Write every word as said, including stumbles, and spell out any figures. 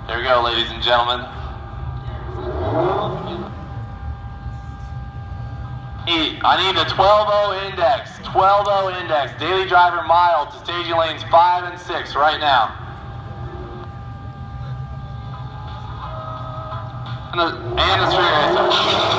Here we go, ladies and gentlemen. I need a twelve oh index, twelve oh index, daily driver mile to staging lanes five and six right now. And the, and the street racer.